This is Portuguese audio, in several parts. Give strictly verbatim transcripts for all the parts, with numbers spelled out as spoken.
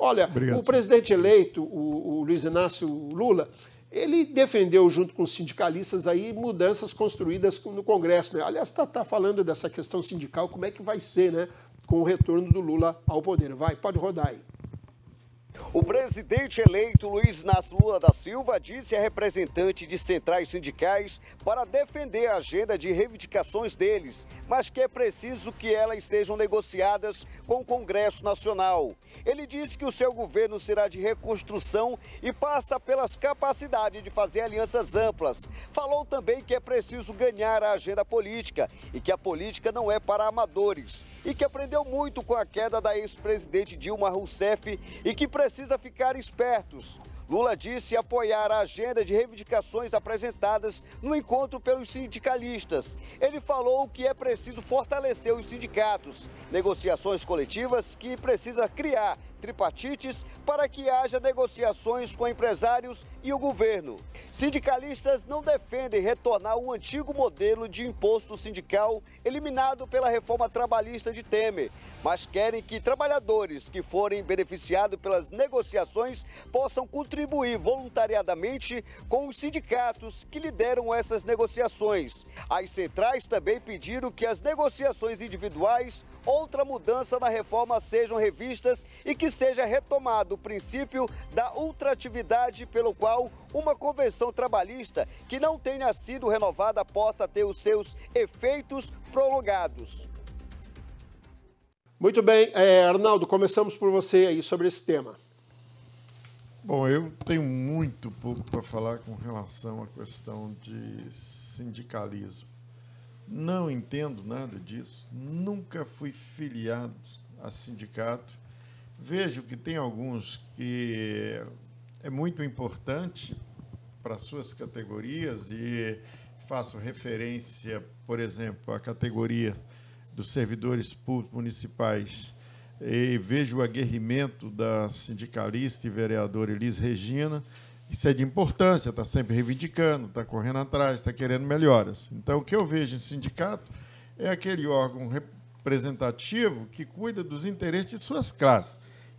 Olha, Obrigado, o presidente eleito, o, o Luiz Inácio Lula, ele defendeu, junto com os sindicalistas, aí, mudanças construídas no Congresso, né? Aliás, está tá falando dessa questão sindical, como é que vai ser, né, com o retorno do Lula ao poder. Vai, pode rodar aí. O presidente eleito Luiz Inácio Lula da Silva disse a representante de centrais sindicais para defender a agenda de reivindicações deles, mas que é preciso que elas sejam negociadas com o Congresso Nacional. Ele disse que o seu governo será de reconstrução e passa pelas capacidades de fazer alianças amplas. Falou também que é preciso ganhar a agenda política e que a política não é para amadores e que aprendeu muito com a queda da ex-presidente Dilma Rousseff e que precisa ficar espertos. Lula disse apoiar a agenda de reivindicações apresentadas no encontro pelos sindicalistas. Ele falou que é preciso fortalecer os sindicatos, negociações coletivas que precisa criar tripartites para que haja negociações com empresários e o governo. Sindicalistas não defendem retornar ao antigo modelo de imposto sindical eliminado pela reforma trabalhista de Temer, mas querem que trabalhadores que forem beneficiados pelas negociações possam contribuir voluntariadamente com os sindicatos que lideram essas negociações. As centrais também pediram que as negociações individuais, outra mudança na reforma sejam revistas e que seja retomado o princípio da ultratividade pelo qual uma convenção trabalhista que não tenha sido renovada possa ter os seus efeitos prolongados. Muito bem, é, Arnaldo, começamos por você aí sobre esse tema. Bom, eu tenho muito pouco para falar com relação à questão de sindicalismo. Não entendo nada disso, nunca fui filiado a sindicato. Vejo que tem alguns que é muito importante para suas categorias e faço referência, por exemplo, à categoria dos servidores públicos municipais e vejo o aguerrimento da sindicalista e vereadora Elis Regina. Isso é de importância, está sempre reivindicando, está correndo atrás, está querendo melhoras. Então, o que eu vejo em sindicato é aquele órgão representativo que cuida dos interesses de suas classes.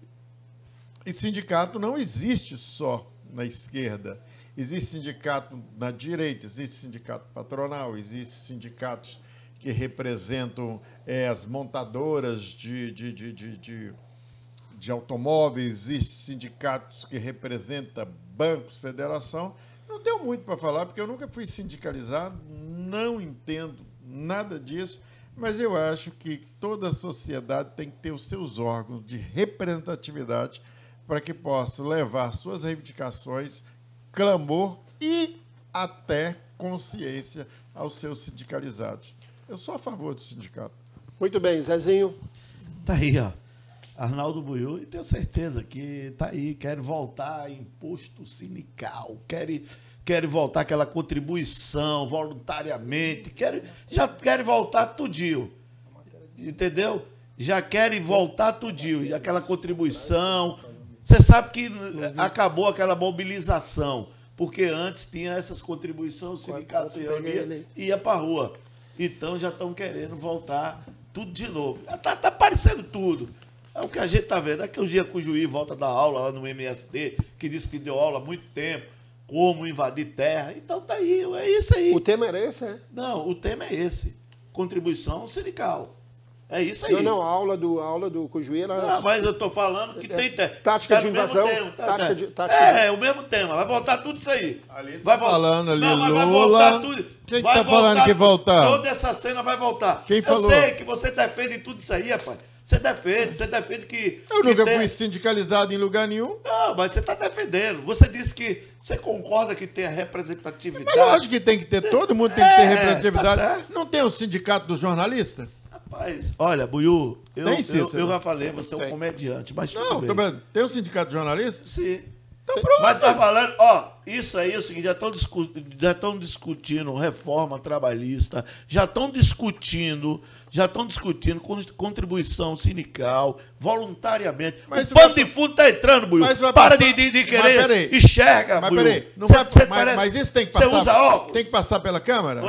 E sindicato não existe só na esquerda. Existe sindicato na direita, existe sindicato patronal, existe sindicatos que representam é, as montadoras de, de, de, de, de, de automóveis, existem sindicatos que representam bancos, federação. Não tenho muito para falar, porque eu nunca fui sindicalizado, não entendo nada disso, mas eu acho que toda a sociedade tem que ter os seus órgãos de representatividade para que possa levar suas reivindicações, clamor e até consciência aos seus sindicalizados. Eu sou a favor do sindicato. Muito bem, Zezinho. Tá aí, ó. Arnaldo Buiú, e tenho certeza que tá aí, quer voltar imposto sindical, quer, quer voltar aquela contribuição voluntariamente, quer, já querem voltar tudinho, entendeu? Já querem voltar tudinho, aquela contribuição. Você sabe que acabou aquela mobilização, porque antes tinha essas contribuições, o sindicato se reunia e ia para a rua. Então já estão querendo voltar tudo de novo. Está tá aparecendo tudo. É o que a gente está vendo. Daqui a um dia que o juiz volta da aula lá no M S T, que disse que deu aula há muito tempo, como invadir terra. Então tá aí, é isso aí. O tema era esse, é? Não, o tema é esse. Contribuição sindical. É isso aí. Não, não, a aula do, a aula do Cujuí era... Não, mas eu estou falando que tem... É, tática de invasão. Tema, tá, tática tá. de, tática é, de... é o mesmo tema. Vai voltar tudo isso aí. Ali tá vai voltar. falando ali, não, mas Lula. vai voltar tudo. Quem vai está falando que voltar? Toda essa cena vai voltar. Quem eu falou? sei que você defende tudo isso aí, rapaz. Você defende, você defende que... Eu que nunca tem... fui sindicalizado em lugar nenhum. Não, mas você está defendendo. Você disse que você concorda que tem a representatividade. Mas lógico que tem que ter, todo mundo tem que ter É, representatividade. tá certo. Não tem o sindicato dos jornalistas? Rapaz, olha, Buiú, eu, Tem, eu, Cícero? eu já falei, você é um Tem. comediante, mas Não, tudo bem. tem o sindicato de jornalistas? Sim. Então pronto. Mas tá falando, ó, isso aí é o seguinte, já estão discu já estão discutindo reforma trabalhista, já estão discutindo, já estão discutindo contribuição sindical, voluntariamente. Mas o pano vai... de fundo tá entrando, Buiú. Mas vai Para passar... de, de, de Mas querer, peraí. enxerga, Mas Buiú. peraí, não Cê, vai... cê mas, parece... mas isso tem que passar... Você usa óculos? Tem que passar pela Câmara? Oi?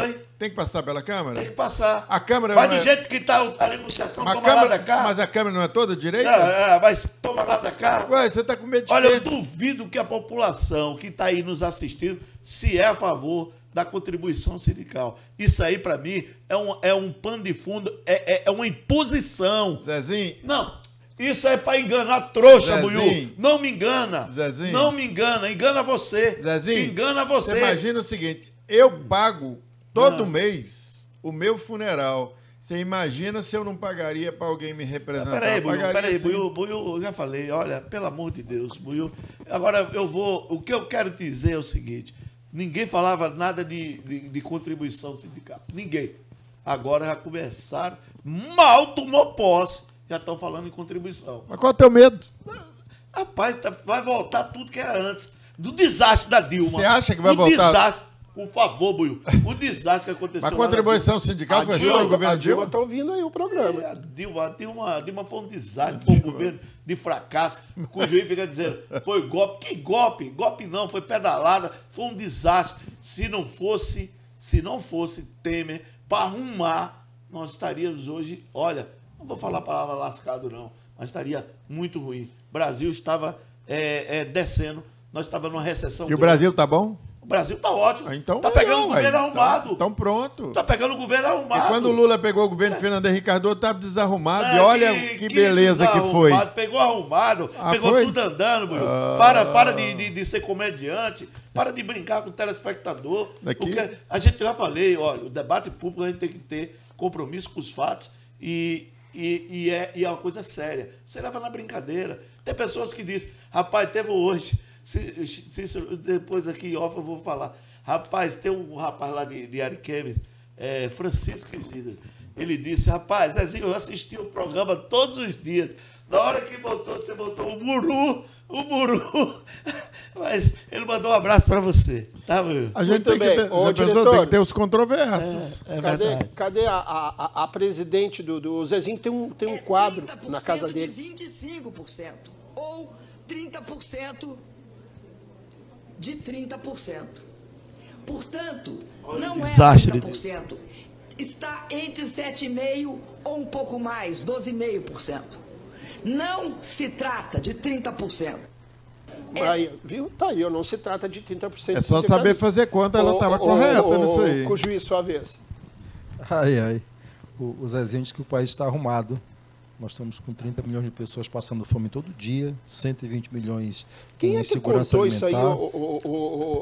tem que passar pela Câmara? Tem que passar. A Câmara Mas não do é... jeito que está a negociação, a toma Câmara... lá da cá. Mas a Câmara não é toda direita? É, é, mas toma lá da cá. Ué, você está com medo de Olha, quê? eu duvido que a população que está aí nos assistindo se é a favor da contribuição sindical. Isso aí, para mim, é um, é um pano de fundo, é, é, é uma imposição. Zezinho... Não, isso é para enganar trouxa, Zezinho. Buiú. Não me engana. Zezinho. Não me engana, engana você. Zezinho, engana você. Você imagina o seguinte, eu pago todo Ah. mês o meu funeral. Você imagina se eu não pagaria para alguém me representar? Peraí, Buiú, Pagaria peraí, sim. Buiú, Buiú, eu já falei, olha, pelo amor de Deus, Buiú. Agora eu vou, o que eu quero dizer é o seguinte, ninguém falava nada de, de, de contribuição sindical, ninguém. Agora já começaram, mal tomou posse, já estão falando em contribuição. Mas qual é o teu medo? Rapaz, tá- vai voltar tudo que era antes, do desastre da Dilma. Você acha que vai o voltar? Desastre, por favor, Buiú, o desastre que aconteceu Mas a lá na contribuição sindical A foi Dilma, só no governo a Dilma Dilma? está ouvindo aí o programa. É, a Dilma, a Dilma, a Dilma foi um desastre, foi um governo de fracasso, cujo juiz fica dizendo, foi golpe. Que golpe? Golpe não, foi pedalada, foi um desastre. Se não fosse, se não fosse Temer para arrumar, nós estaríamos hoje, olha, não vou falar a palavra lascado não, mas estaria muito ruim. O Brasil estava é, é, descendo, nós estávamos numa recessão. E o Brasil tá bom? O Brasil está ótimo. Ah, então está pegando não, o governo ué. arrumado. Então pronto. Está pegando o governo arrumado. E quando o Lula pegou o governo de Fernando Henrique Cardoso, estava desarrumado. É, e olha que, beleza que foi. desarrumado, Pegou arrumado, Ah, pegou foi? tudo andando, Buiú. Ah. Para, para de, de, de ser comediante, para de brincar com o telespectador. Daqui- Porque a gente já falei, olha, o debate público a gente tem que ter compromisso com os fatos e, e, e, é, e é uma coisa séria. Você leva na brincadeira. Tem pessoas que dizem, rapaz, teve hoje, se, se, depois aqui em off eu vou falar. Rapaz, tem um rapaz lá de, de Ariquemes, é, Francisco Isidro, ele disse, rapaz, Zezinho, eu assisti o programa todos os dias. Na hora que botou, você botou o Muru, o Muru. Mas ele mandou um abraço para você, tá, meu? A gente Muito tem bem. que ter, Ô, já pensou, diretor. tem que ter os controversos. É cadê verdade. cadê a, a, a presidente do, do Zezinho? Tem um, tem um quadro na casa dele. De vinte e cinco por cento ou trinta por cento de trinta por cento. Portanto, Olha não o é desastre trinta por cento. Está entre sete vírgula cinco por cento ou um pouco mais, doze vírgula cinco por cento. Não se trata de trinta por cento. Aí, viu? Tá aí, não se trata de trinta por cento. É só saber fazer conta, ela estava correta nisso aí. Com o juiz, sua vez. Ai, ai. O, o Zezinho diz que o país está arrumado. Nós estamos com trinta milhões de pessoas passando fome todo dia, cento e vinte milhões Quem em é que insegurança contou isso aí? alimentar. O, o, o,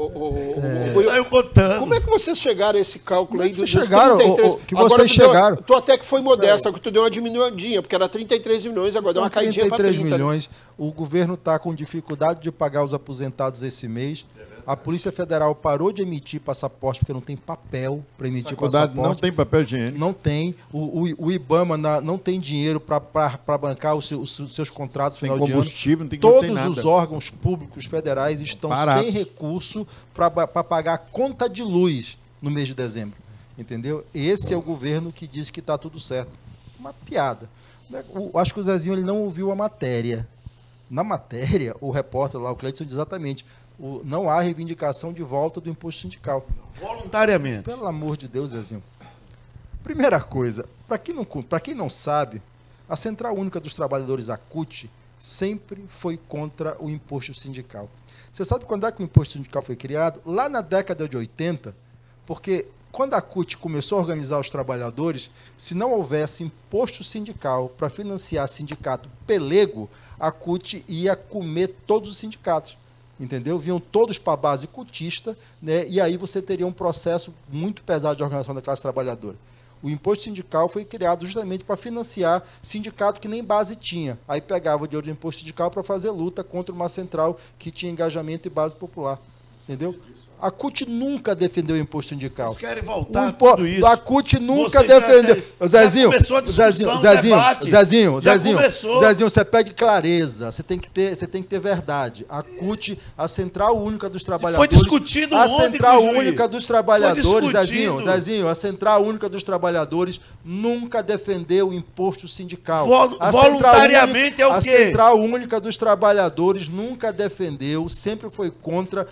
o, o, É. o- Saiu contando. Como é que vocês chegaram a esse cálculo aí Como é dos que vocês chegaram? trinta e três? O- o- que Agora vocês tu deu- chegaram. Tu até que foi modesto, que tu deu uma diminuidinha, porque era trinta e três milhões, agora deu São uma caidinha para trinta e três trinta. milhões. O governo está com dificuldade de pagar os aposentados esse mês. A Polícia Federal parou de emitir passaporte porque não tem papel para emitir Faculdade passaporte. não tem papel higiênico. Não tem. O, o, o IBAMA na- não tem dinheiro para bancar os seus, os seus contratos Tem final de ano. combustível, não tem, não tem Todos nada. os órgãos públicos federais estão Baratos. sem recurso para pagar a conta de luz no mês de dezembro. Entendeu? Esse é o governo que diz que está tudo certo. Uma piada. O- acho que o Zezinho ele não ouviu a matéria. Na matéria, o repórter lá, o Cleiton, diz exatamente: o, não há reivindicação de volta do imposto sindical. Voluntariamente. Pelo amor de Deus, Zezinho. Primeira coisa, para quem, não, pra quem não sabe, a Central Única dos Trabalhadores, a CUT, sempre foi contra o imposto sindical. Você sabe quando é que o imposto sindical foi criado? Lá na década de oitenta, porque quando a CUT começou a organizar os trabalhadores, se não houvesse imposto sindical para financiar sindicato pelego, a CUT ia comer todos os sindicatos. Entendeu? Vinham todos para a base cutista, né? E aí você teria um processo muito pesado de organização da classe trabalhadora. O imposto sindical foi criado justamente para financiar sindicato que nem base tinha. Aí pegava o dinheiro do imposto sindical para fazer luta contra uma central que tinha engajamento e base popular. Entendeu? A CUT nunca defendeu o imposto sindical. Vocês querem O voltar impo- tudo isso. A CUT nunca Vocês já defendeu. têm- já Zezinho, começou a discussão, Zezinho, o Zezinho, debate. Zezinho, Já Zezinho, começou. Zezinho, você pede clareza. Você tem que ter, você tem que ter verdade. A CUT, a Central Única dos Trabalhadores. Foi discutido A ontem Central com o juiz. Única dos Trabalhadores, Foi discutido. Zezinho, Zezinho, a Central Única dos Trabalhadores nunca defendeu o imposto sindical. Vol- A Central voluntariamente Única- é o A quê? Central Única dos Trabalhadores nunca defendeu, sempre foi contra o imposto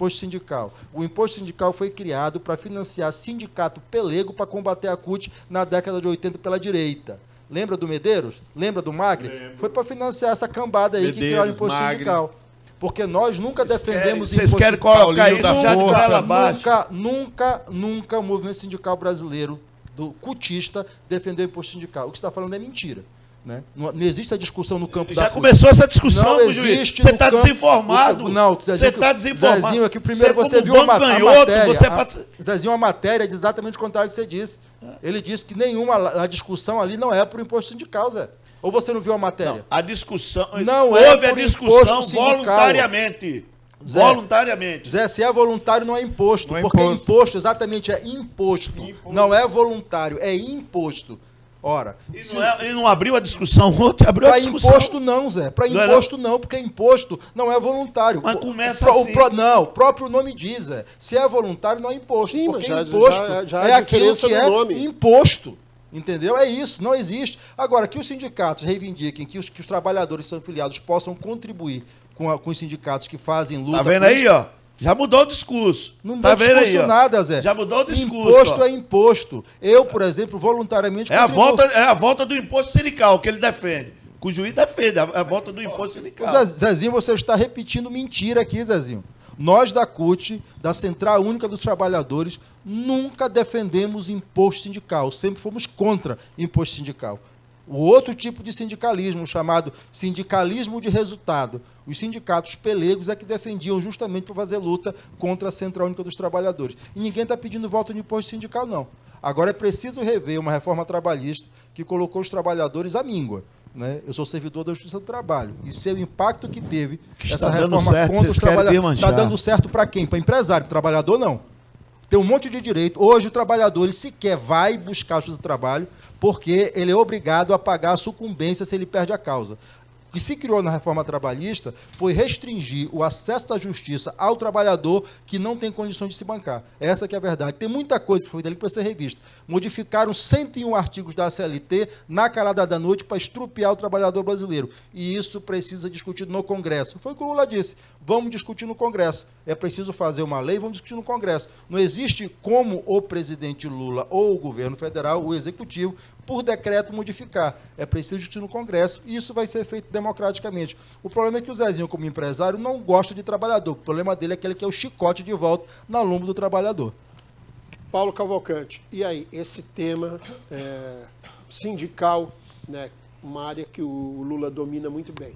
imposto sindical. O imposto sindical foi criado para financiar sindicato pelego para combater a C U T na década de oitenta pela direita. Lembra do Medeiros? Lembra do Magre? Lembro. Foi para financiar essa cambada aí Medeiros, que criaram o imposto Magre. Sindical. Porque nós nunca Cês defendemos... Vocês querem colocar isso já de goela abaixo? Nunca, nunca, nunca o movimento sindical brasileiro, do cutista, defendeu o imposto sindical. O que você está falando é mentira. Né? Não, não existe a discussão no campo já da começou essa discussão, não existe. Você está desinformado. Não, você está desinformado. Zezinho, aqui, primeiro você, você viu uma, a matéria. Você a, Zezinho, uma matéria de exatamente o contrário que você disse. Ele disse que nenhuma a discussão ali não é para o imposto sindical, Zé. Ou você não viu a matéria? Não, a discussão. Não houve é a discussão voluntariamente. Zé, voluntariamente. Zé, se é voluntário, não é imposto. Não é porque imposto. imposto exatamente é imposto. imposto. Não é voluntário, é imposto. Ora, e não, é, e não abriu a discussão ontem? Abriu a discussão. Para imposto não, Zé. Para imposto não, não, porque imposto não é voluntário. Mas começa pro, assim. O pro, não, o próprio nome diz, Zé. Se é voluntário, não é imposto. Sim, porque já, imposto já, já é a aquilo que é nome. imposto. Entendeu? É isso, não existe. Agora, que os sindicatos reivindiquem que os, que os trabalhadores que são filiados possam contribuir com, a, com os sindicatos que fazem luta... Tá vendo aí, ó? Já mudou o discurso. Não tá mudou vendo discurso aí, nada, Zé. Já mudou o discurso. Imposto ó. é imposto. Eu, por exemplo, voluntariamente... É a, volta, é a volta do imposto sindical que ele defende. Que o juiz defende, a, a volta do imposto sindical. Zezinho, você está repetindo mentira aqui, Zezinho. Nós da C U T, da Central Única dos Trabalhadores, nunca defendemos imposto sindical. Sempre fomos contra imposto sindical. O outro tipo de sindicalismo, chamado sindicalismo de resultado. Os sindicatos pelegos é que defendiam justamente para fazer luta contra a Central Única dos Trabalhadores. E ninguém está pedindo volta de imposto sindical, não. Agora é preciso rever uma reforma trabalhista que colocou os trabalhadores à míngua. Né? Eu sou servidor da Justiça do Trabalho. E sei o impacto que teve que essa reforma certo, contra os trabalhadores. Está dando certo para quem? Para empresário, para trabalhador, não. Tem um monte de direito. Hoje o trabalhador sequer vai buscar a Justiça do Trabalho porque ele é obrigado a pagar a sucumbência se ele perde a causa. O que se criou na reforma trabalhista foi restringir o acesso da justiça ao trabalhador que não tem condições de se bancar. Essa que é a verdade. Tem muita coisa que foi dali que precisa ser revista. Modificaram cento e um artigos da C L T na calada da noite para estrupiar o trabalhador brasileiro. E isso precisa ser discutido no Congresso. Foi o que o Lula disse. Vamos discutir no Congresso. É preciso fazer uma lei, vamos discutir no Congresso. Não existe como o presidente Lula ou o governo federal, o executivo, por decreto modificar. É preciso discutir no Congresso e isso vai ser feito democraticamente. O problema é que o Zezinho, como empresário, não gosta de trabalhador. O problema dele é que ele quer o chicote de volta na lomba do trabalhador. Paulo Cavalcante, e aí, esse tema é, sindical, né, uma área que o Lula domina muito bem.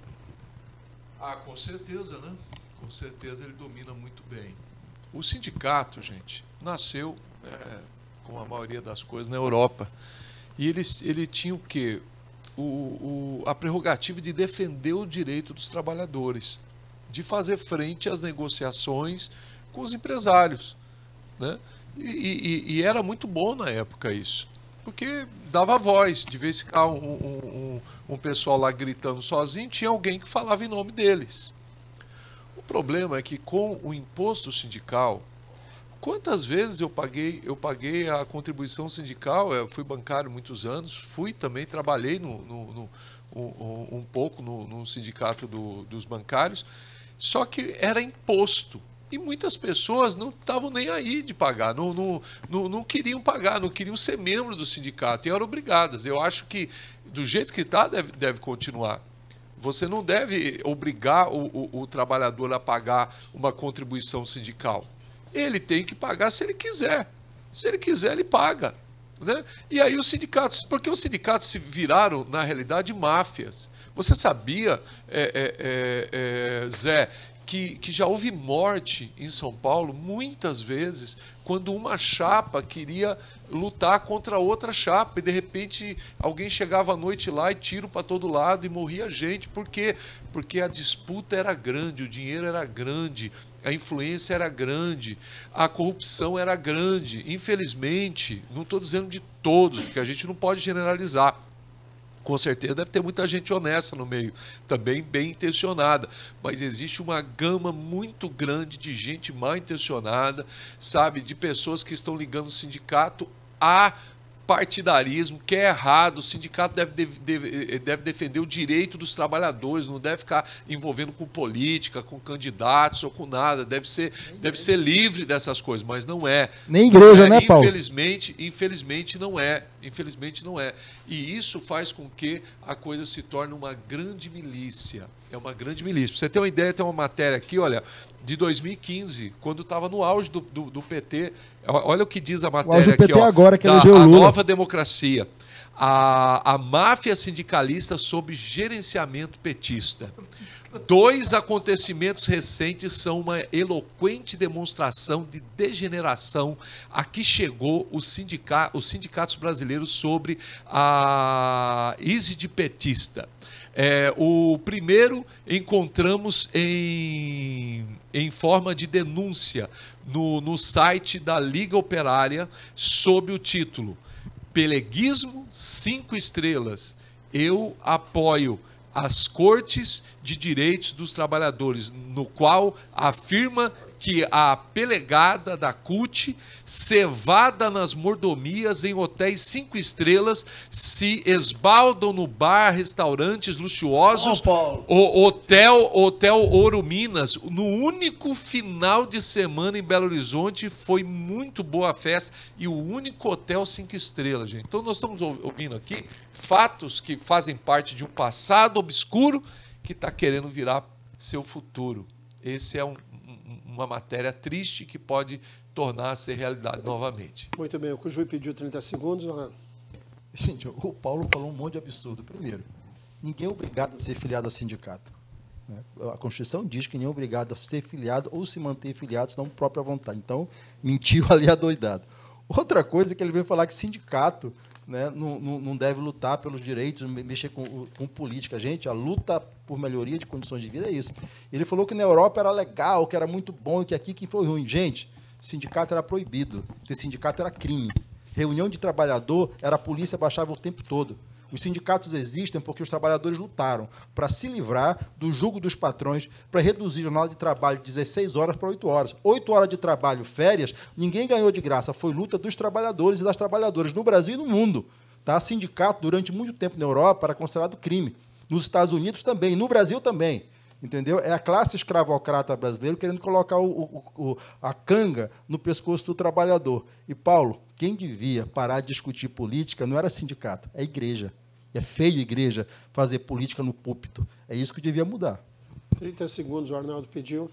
Ah, com certeza, né? Com certeza ele domina muito bem. O sindicato, gente, nasceu, é, como a maioria das coisas, na Europa. E ele, ele tinha o quê? O, o, a prerrogativa de defender o direito dos trabalhadores, de fazer frente às negociações com os empresários, né? E, e, e era muito bom na época isso, porque dava voz. De vez em quando um, um, um, um pessoal lá gritando sozinho, tinha alguém que falava em nome deles. O problema é que com o imposto sindical, quantas vezes eu paguei, eu paguei a contribuição sindical, eu fui bancário muitos anos, fui também, trabalhei no, no, no, um, um pouco no, no sindicato do, dos bancários, só que era imposto. E muitas pessoas não estavam nem aí de pagar, não, não, não, não queriam pagar, não queriam ser membro do sindicato e eram obrigadas. Eu acho que, do jeito que está, deve, deve continuar. Você não deve obrigar o, o, o trabalhador a pagar uma contribuição sindical. Ele tem que pagar se ele quiser. Se ele quiser, ele paga. Né? E aí os sindicatos, porque os sindicatos se viraram, na realidade, máfias. Você sabia, é, é, é, Zé, que, que já houve morte em São Paulo, muitas vezes, quando uma chapa queria lutar contra outra chapa, e de repente alguém chegava à noite lá e tiro para todo lado e morria gente. Por quê? Porque a disputa era grande, o dinheiro era grande, a influência era grande, a corrupção era grande. Infelizmente, não estou dizendo de todos, porque a gente não pode generalizar. Com certeza deve ter muita gente honesta no meio, também bem intencionada, mas existe uma gama muito grande de gente mal intencionada, sabe, de pessoas que estão ligando o sindicato a partidarismo, que é errado. O sindicato deve, deve, deve, deve defender o direito dos trabalhadores, não deve ficar envolvendo com política, com candidatos ou com nada. Deve ser, deve ser livre dessas coisas, mas não é. Nem igreja, é, né, Paulo? Infelizmente, infelizmente não é. Infelizmente não é. E isso faz com que a coisa se torne uma grande milícia. É uma grande milícia. Pra você ter uma ideia, tem uma matéria aqui, olha, de dois mil e quinze, quando estava no auge do, do, do P T. Olha o que diz a matéria o auge do aqui, P T ó, agora, que da, elegeu o a Lula. nova democracia. A, a máfia sindicalista sob gerenciamento petista. Dois acontecimentos recentes são uma eloquente demonstração de degeneração a que chegou o sindica, os sindicatos brasileiros sobre a íside petista. É, o primeiro encontramos em, em forma de denúncia no, no site da Liga Operária sob o título Peleguismo cinco estrelas. Eu apoio as Cortes de Direitos dos Trabalhadores, no qual afirma que a pelegada da C U T, cevada nas mordomias em hotéis cinco estrelas, se esbaldam no bar, restaurantes luxuosos, Paulo. o hotel, hotel Ouro Minas. No único final de semana em Belo Horizonte foi muito boa a festa e o único hotel cinco estrelas, gente. Então nós estamos ouvindo aqui fatos que fazem parte de um passado obscuro que está querendo virar seu futuro. Esse é um uma matéria triste que pode tornar-se realidade novamente. Muito bem, o Cujuí pediu trinta segundos. Orlando. Gente, o Paulo falou um monte de absurdo. Primeiro, ninguém é obrigado a ser filiado a sindicato. Né? A Constituição diz que ninguém é obrigado a ser filiado ou se manter filiado, senão própria vontade. Então, mentiu ali adoidado. Outra coisa é que ele veio falar que sindicato, né, não, não, não deve lutar pelos direitos, mexer com, com política. Gente, a luta por melhoria de condições de vida é isso. Ele falou que na Europa era legal, que era muito bom e que aqui que foi ruim. Gente, sindicato era proibido, ter sindicato era crime. Reunião de trabalhador, era a polícia, baixava o tempo todo. Os sindicatos existem porque os trabalhadores lutaram para se livrar do jugo dos patrões, para reduzir a jornada de trabalho de dezesseis horas para oito horas. oito horas de trabalho, férias, ninguém ganhou de graça. Foi luta dos trabalhadores e das trabalhadoras no Brasil e no mundo. Tá? Sindicato, durante muito tempo na Europa, era considerado crime. Nos Estados Unidos também, no Brasil também. Entendeu? É a classe escravocrata brasileira querendo colocar o, o, o, a canga no pescoço do trabalhador. E, Paulo, quem devia parar de discutir política não era sindicato, é a igreja. É feio a igreja fazer política no púlpito. É isso que devia mudar. trinta segundos, o Arnaldo pediu.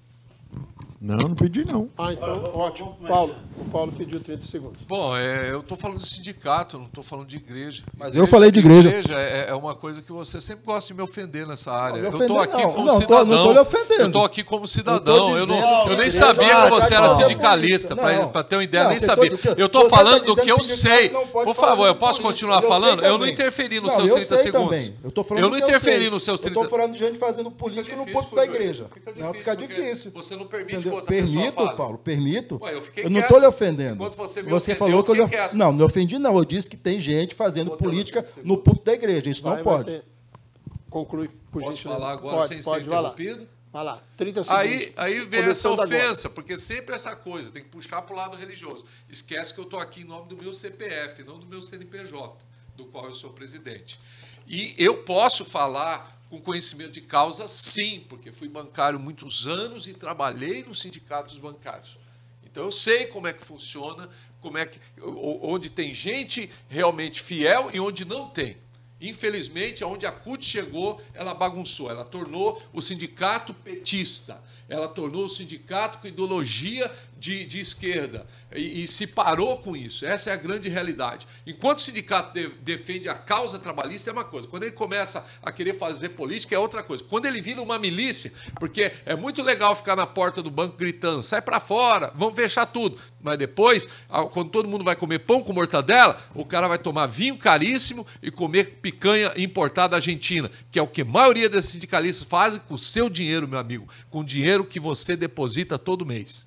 Não, não pedi, não. Ah, então, ótimo. Paulo, o Paulo pediu trinta segundos. Bom, é, eu estou falando de sindicato, não estou falando de igreja. Mas eu falei de igreja. Igreja é, é uma coisa que você sempre gosta de me ofender nessa área. Não, eu estou aqui não. como Não, cidadão. tô- não tô lhe ofendendo. Eu estou aqui como cidadão. Eu, não, dizendo eu que nem igreja- sabia Ah, que você tá era dizendo sindicalista, política. Não. para ter uma ideia, Não, nem você sabia. tá- Eu estou você tá falando do dizendo que eu que sindicato sei. não pode Por falar favor, eu de posso política. continuar Eu sei falando? Eu não também. interferi nos Não, seus eu trinta sei segundos. também. Eu tô falando Eu do não que eu interferi sei. nos seus Eu trinta estou falando de gente fazendo política no púlpito da igreja. Não, fica porque difícil. Você não permite Entendeu? que outra pessoa Permito, fale. Paulo, permito. Ué, eu fiquei não quieto. estou lhe ofendendo. Enquanto você me Você ofendeu, falou eu que eu lhe... fiquei quieto. Não, não ofendi, não. Eu disse que tem gente fazendo Botando política trinta segundos. no púlpito da igreja. Isso Vai, não vai pode. ter- Conclui, por Posso gentileza. falar agora pode, sem pode, ser vai lá. interrompido? Vai lá, trinta segundos. Aí, aí vem essa Começando agora. ofensa, porque sempre essa coisa, tem que puxar para o lado religioso. Esquece que eu estou aqui em nome do meu C P F, não do meu C N P J, do qual eu sou presidente. E eu posso falar com conhecimento de causa, sim, porque fui bancário muitos anos e trabalhei nos sindicatos bancários. Então eu sei como é que funciona, como é que, onde tem gente realmente fiel e onde não tem. Infelizmente, onde a C U T chegou, ela bagunçou, ela tornou o sindicato petista, ela tornou o sindicato com ideologia de, de esquerda e, e se parou com isso. Essa é a grande realidade. Enquanto o sindicato de, defende a causa trabalhista é uma coisa, quando ele começa a querer fazer política é outra coisa. Quando ele vira uma milícia, porque é muito legal ficar na porta do banco gritando, sai para fora, vamos fechar tudo. Mas depois, quando todo mundo vai comer pão com mortadela, o cara vai tomar vinho caríssimo e comer picanha importada da Argentina, que é o que a maioria desses sindicalistas fazem com o seu dinheiro, meu amigo, com o dinheiro que você deposita todo mês.